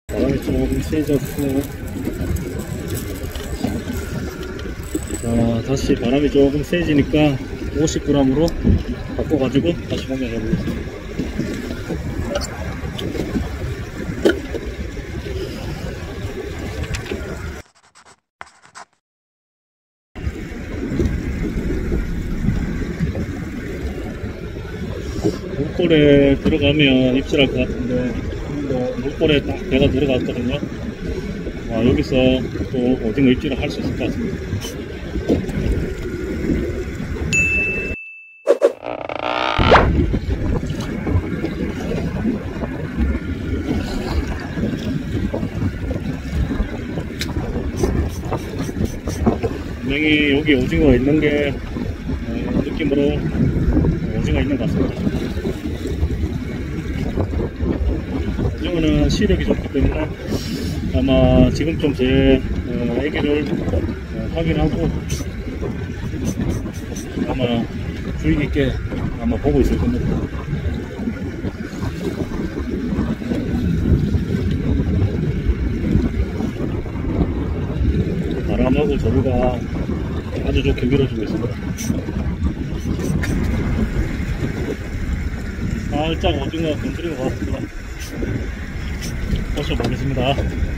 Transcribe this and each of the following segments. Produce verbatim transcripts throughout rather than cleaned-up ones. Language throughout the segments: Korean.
바람이 조금 세졌고, 자, 다시 바람이 조금 세지니까 오십 그램으로 바꿔가지고 다시 공략해 보겠습니다. 물골에 들어가면 입질할 것 같은데, 물골에 딱 배가 들어갔거든요. 아, 여기서 또 오징어 입질을 할 수 있을 것 같습니다. 분명히 여기 오징어가 있는 게 어, 느낌으로 오징어가 있는 것 같습니다. 오징어는 시력이 좋기 때문에 아마 지금 좀 제 어, 애기를 어, 확인하고 아마 주의 깊게 아마 보고 있을 겁니다. 바람하고 저루가 아주 좋게 밀어주고 있습니다. 살짝 오징어 건드린 것 같습니다. 보셔보겠습니다.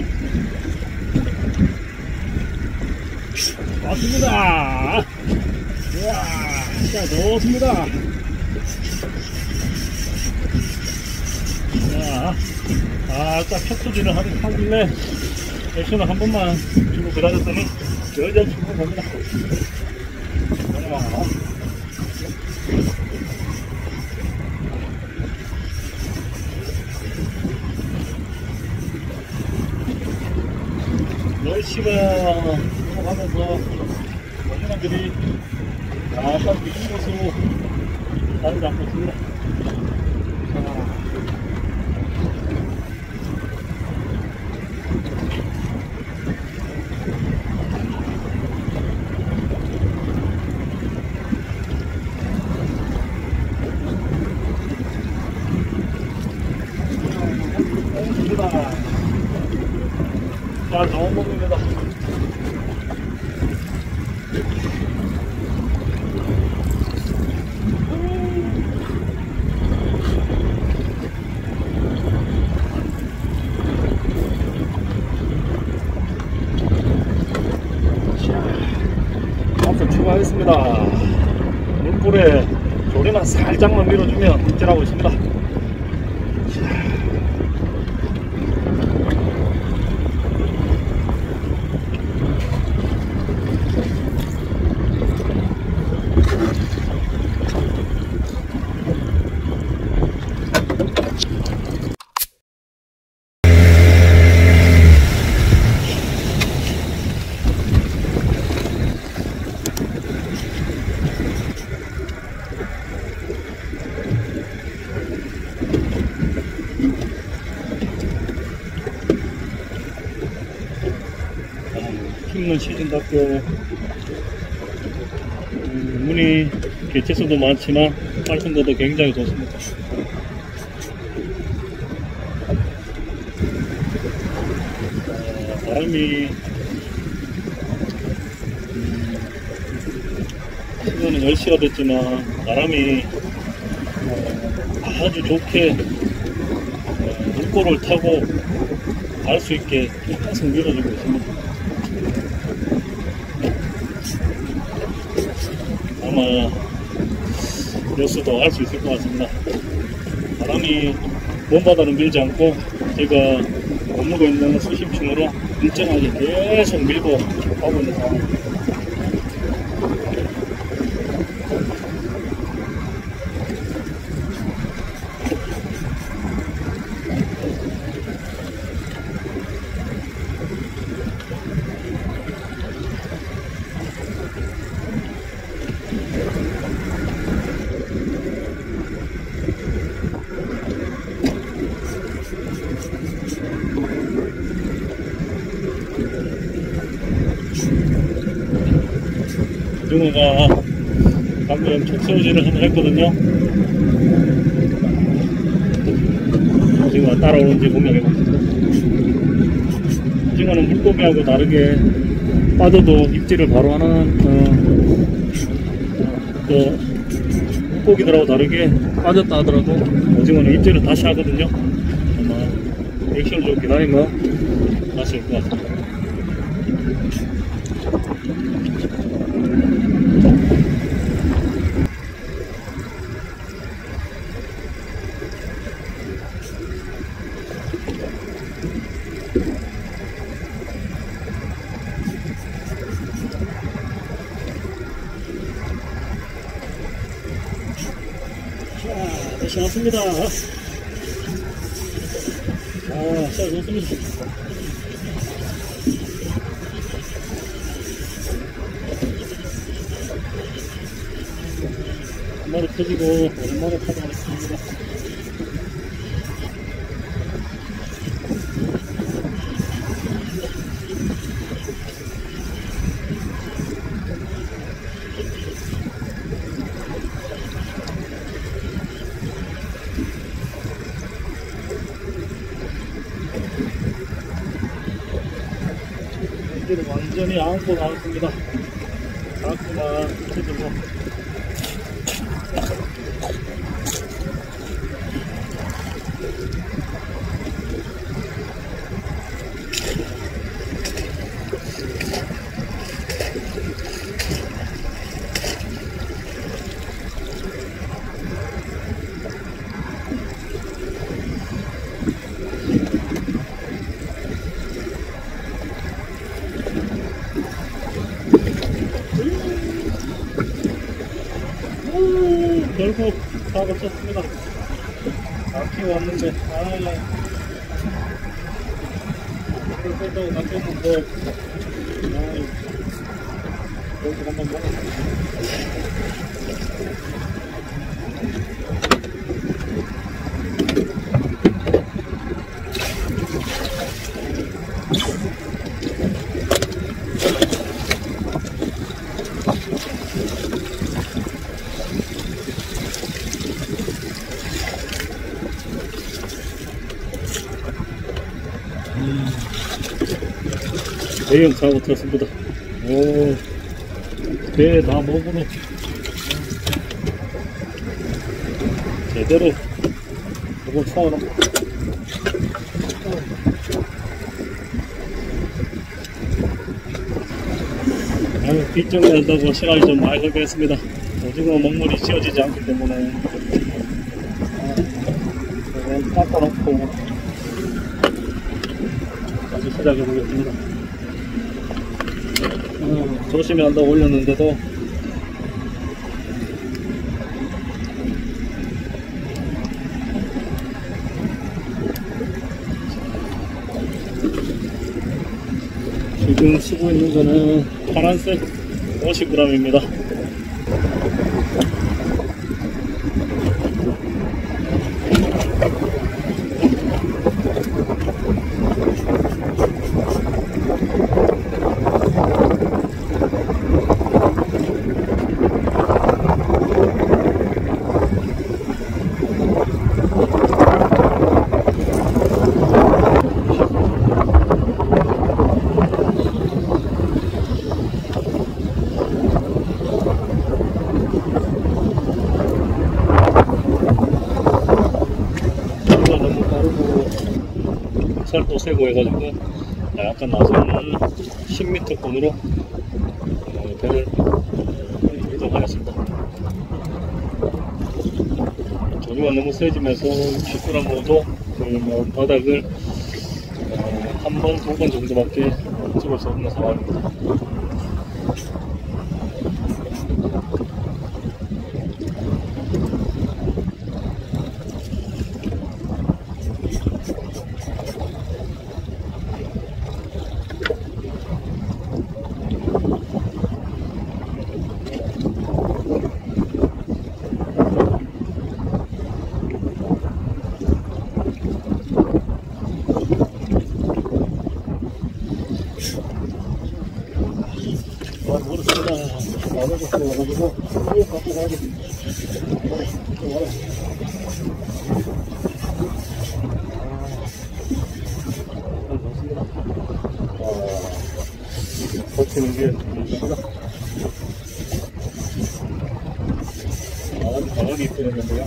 왔습니다. 우와, 자, 좋습니다. 자, 아까 척수질을 하길래 액션을 한 번만 주고 기다렸더니 여전히 주고 갑니다. 날씨가 넘어가면서 오징어들이 약간 미친 곳으로 자리 잡고 있습니다. 자, 좋은 몸입니다. 앞서 추가하겠습니다. 물골에 조리만 살짝만 밀어주면 입질하고 있습니다. 힘은 시즌답게 음, 무늬 개체수도 많지만 활성도도 굉장히 좋습니다. 어, 바람이 음, 시간은 열 시가 됐지만 바람이 어, 아주 좋게 어, 물꼬를 타고 갈 수 있게 계속 밀어주고 있습니다. 아마 여수도 할 수 있을 것 같습니다. 바람이 먼바다는 밀지 않고 제가 머물고 있는 수심층으로 일정하게 계속 밀고 가고 있는 상황입니다. 오징어가 방금 촉새우질을 한번 했거든요. 오징어가 따라오는지 공략해보겠습니다. 오징어는 물고기하고 다르게 빠져도 입질을 바로 하는 어, 그 물고기들하고 다르게 빠졌다 하더라도 오징어는 입질을 다시 하거든요. 아마 액션을 좀 기다리면 다시 올 것 같습니다. 자, 다시 왔습니다. 아, 잘 좋습니다. 한 마리 터지고 오랜만에 타다했습니다. 이제는 완전히 안고 나왔습니다. 안고만 터지고 결국 다 없었습니다. 낚시 왔는데, 아, 이걸 뺀다고 낚였는데, 아, 결국 한번 먹었습니다. 대형 사고 탔습니다. 오, 배 다 먹으로 제대로 이걸 쳐놓고 아유, 뒷정리한다고 시간이 좀 많이 걸렸습니다. 오징어 먹물이 지워지지 않기 때문에 이건 닦아놓고 다시 시작해 보겠습니다. 어, 조심히 한다고 올렸는데도 지금 쓰고 있는 거는 파란색 오십 그램입니다. 살도 세고 해가지고 약간 나중에는 십 미터권으로 어, 배를 이동하였습니다. 조류가 너무 세지면서 육십 그램 정도 그 바닥을 어, 한 번, 두 번 정도밖에 찍을 수 없는 상황입니다. 모르겠습니다. 나눠서 와가지고 쭉 갖고 가야겠습니다. 아, 좋습니다. 버티는 게 문제입니다. 아주 강하게 입히는데요.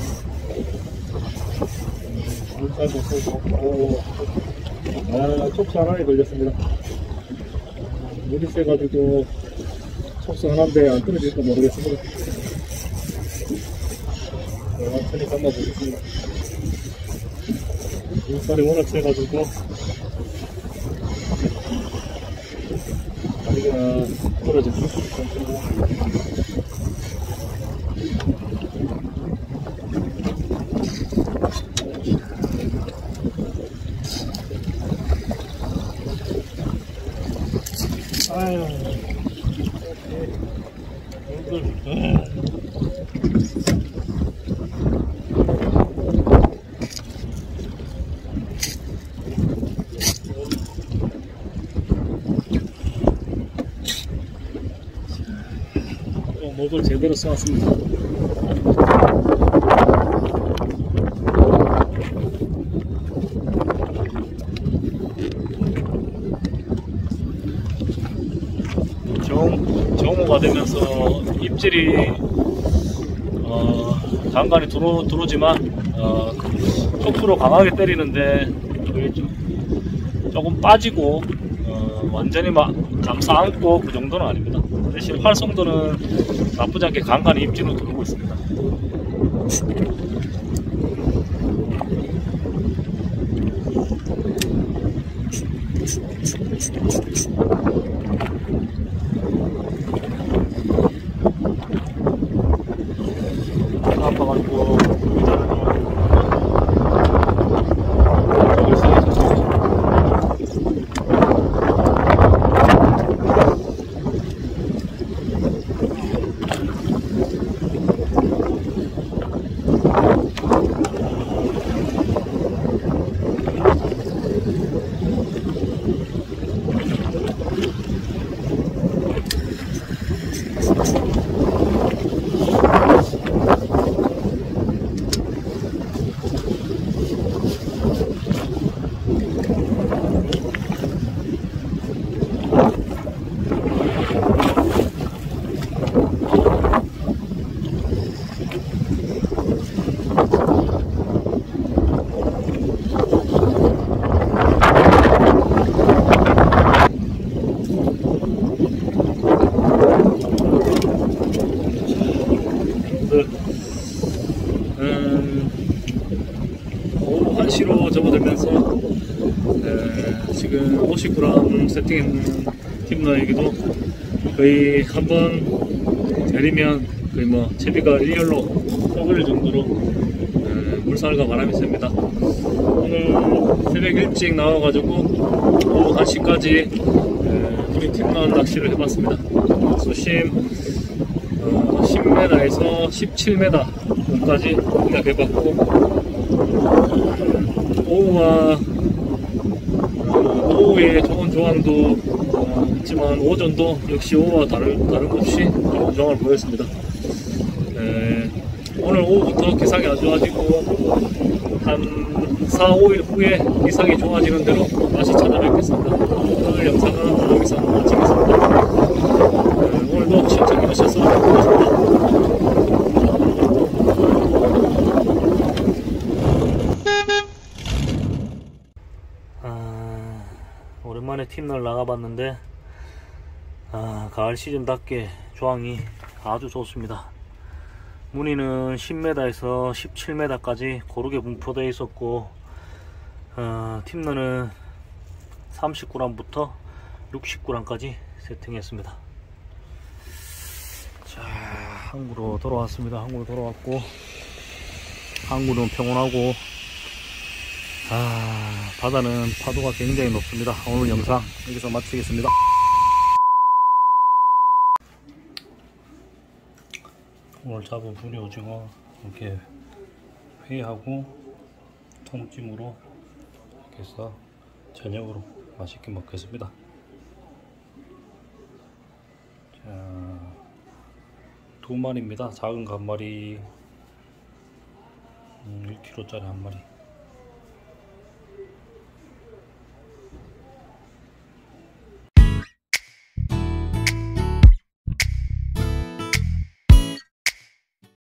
물살도 세고, 아, 촉수 하나에 걸렸습니다. 물이 세가지고 촉수 하나인데 안 떨어질까 모르겠습니다. 천천히 감아보겠습니다. 물살이 워낙 세가지고 다리가 떨어집니다. 아유, 어, 목을 제대로 쏘았습니다. 정, 정오가 되면서 입질이 어, 간간히 들어, 들어오지만 어, 촉수로 강하게 때리는데 그게 좀, 조금 빠지고 어, 완전히 막 감싸 안고 그 정도는 아닙니다. 대신 활성도는 나쁘지 않게 간간히 입질로 들어오고 있습니다. 아파가지고 음, 오후 한 시로 접어들면서 에, 지금 오십 그램 세팅했는 팁너에게도 거의 한번 내리면 거의 뭐 채비가 일렬로 떠버릴 정도로 에, 물살과 바람이 셉니다. 오늘 새벽 일찍 나와가지고 오후 한 시까지 우리 팁너 낚시를 해봤습니다. 수심 어, 십 미터에서 십칠 미터까지 공략해봤고, 오후와 어, 오후에 좋은 조항도 어, 있지만 오전도 역시 오후와 다른, 다름없이 좋은 조항을 보였습니다. 에, 오늘 오후부터 기상이 안 좋아지고 한 사, 오 일 후에 기상이 좋아지는 대로 다시 찾아뵙겠습니다. 오늘 영상은 여기서 마치겠습니다. 오늘도 시청해주셔서 고맙습니다. 아, 오랜만에 팁널 나가봤는데 아, 가을 시즌답게 조항이 아주 좋습니다. 무늬는 십 미터에서 십칠 미터까지 고르게 분포되어 있었고 어, 팁너는 삼십 그램부터 육십 그램까지 세팅했습니다. 자, 항구로 돌아왔습니다. 항구로 돌아왔고 항구는 평온하고 아, 바다는 파도가 굉장히 높습니다. 오늘 영상 여기서 마치겠습니다. 오늘 잡은 부리 오징어 이렇게 회하고 통찜으로 이렇게 해서 저녁으로 맛있게 먹겠습니다. 자, 두 마리입니다. 작은 거 한 마리, 음, 일 킬로그램짜리 한 마리.